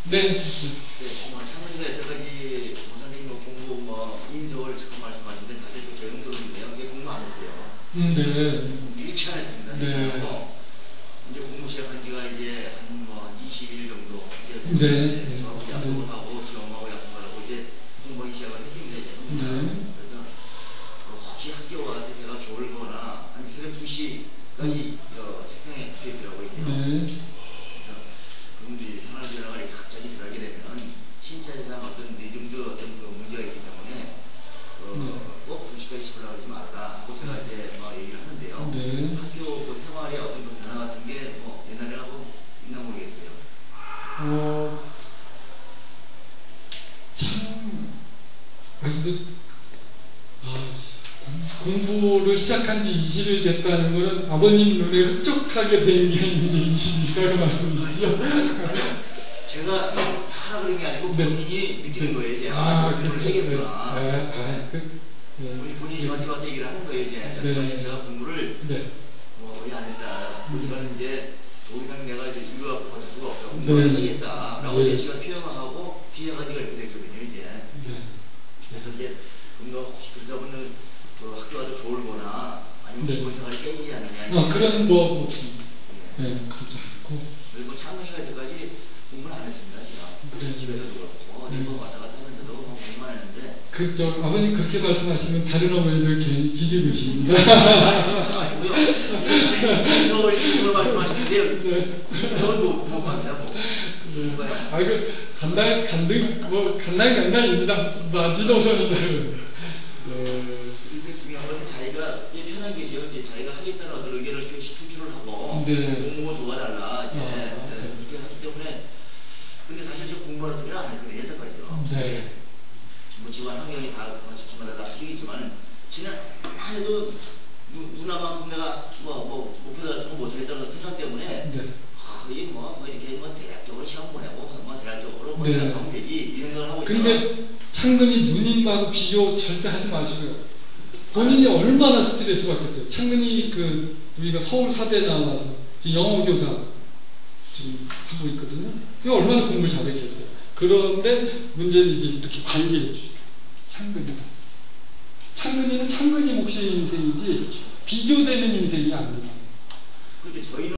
네. 네, 창문이가 여태까지 선생님 공부 인서울 지금 말씀하셨는데 다들 재능들인데요. 이게 공부 안 했어요. 네. 일치 안 했습니다. 네. 이제 공부 시작한 지가 이제 한 20일 정도 이제 네. 약속을 하고 시험하고 약속을 하고 이제 공부하기 시작을 했습니다. 네. 그래서 혹시 학교 와서 제가 졸거나 아니면 새벽 2시까지 책상에 붙어 있더라고요. 네. 그분들이 생활변화가 갑자기 들어가게 되면 신체상 어떤 리듬도 어떤 그 문제가 있기 때문에 꼭 2시까지 집을 나가지 말라 하고 제가 이제 얘기를 하는데요. 네. 학교 그 생활에 어떤 그 변화 같은 게 옛날에하고 있나 모르겠어요. 참, 공부를 시작한 지 20일 됐다는 것은 아버님 눈에 흡족하게 된 게 이제 20일이라고 말씀이시죠? 제가 하라 그런 게 아니고 본인이 느끼는 거예요. 이제 공부를 해야겠구나. 본인이 저한테 와서 얘기를 하는 거예요. 이제 제가 공부를 거의 안 했다. 이거는 이제 더 이상 내가 이제 유학 받을 수가 없다. 공부를 해야겠다. 라고 이제 제가 표현하고 비해가지가 이렇게 됐거든요. 이제. 그래서 이제 혹시 그러다 보면 학교 가서 졸거나 아니면 기본 생활이 깨지지 않느냐. 그런 그렇지 않고. 그리고 창문이가 여태까지 공부는 안 했습니다. 제가 집에서 그렇고 왔다 갔다 하면서도 공부만 했는데. 아버님 그렇게 말씀하시면 다른 어머니들 괜히 기죽으십니다. 아니고요. 이거 말씀하시는데 이걸 못 갑니다. 간당간당입니다. 지도선이들은. 중요한 건 자기가 편한 게죠. 자기가 하겠다는 어떤 의견을 표출을 하고 공부 도와달라 이렇게 하기 때문에. 근데 사실 저 공부하는 소리는 안 했거든요. 여태까지요. 집안 환경이 다 집집마다 다 틀리겠지만 지난한 해도 누나만큼 내가 목표 같은 거 못하겠다는 생각 때문에 거의 이렇게 대략적으로 시험 보내고 대략적으로 하면 되지 이 생각을 하고 있어요. 근데 창근이 누님하고 비교 절대 하지 마시고요. 본인이 얼마나 스트레스 받겠어요. 창근이 우리가 서울 사대 나와서 지금 영어 교사 지금 하고 있거든요. 그 얼마나 공부를 잘했겠어요. 그런데 문제는 이제 이렇게 관리해 주죠. 창근이는 창근이 몫의 인생이지 비교되는 인생이 아닙니다. 그렇게 저희는